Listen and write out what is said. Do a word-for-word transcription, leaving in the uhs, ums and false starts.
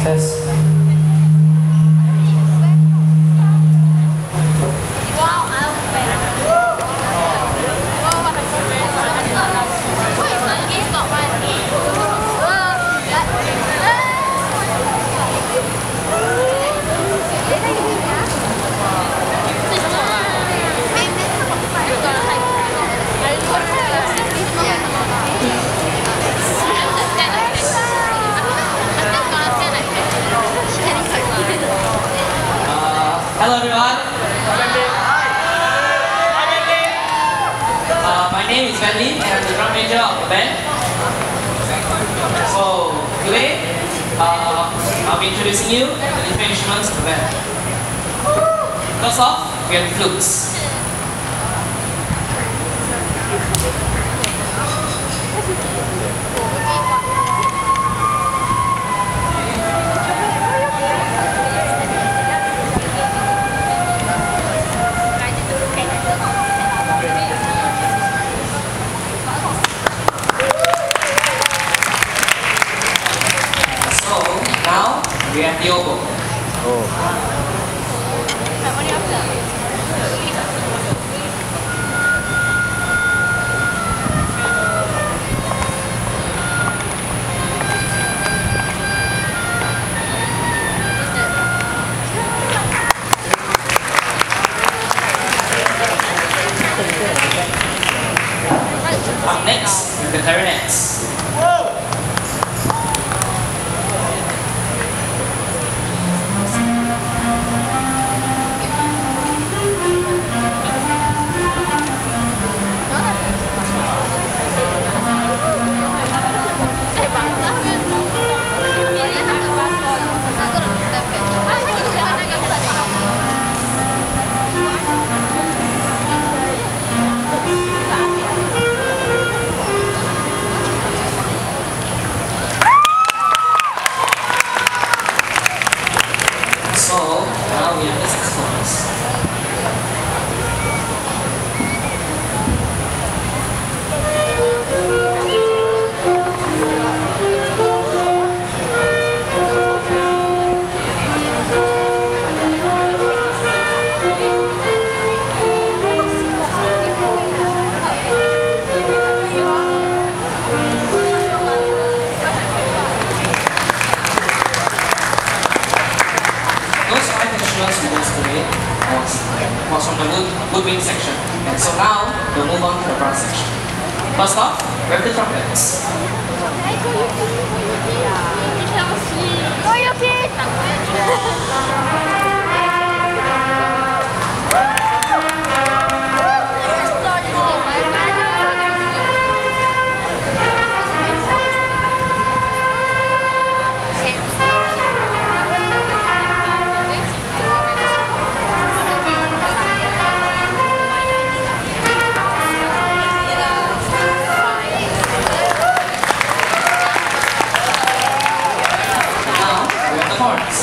Test. Hello everyone. Uh, my name is Bentley and I'm the drum major of the band. So today uh, I'll be introducing you to the different instruments of the band. First off, we have the flutes. Now we have the oboe. Oh. Up next is the clarinets. So now we have the saxophones. Today was, was from the wood, woodwind section, and so now we'll move on to the brass section. First off, we have the trumpets. Horns.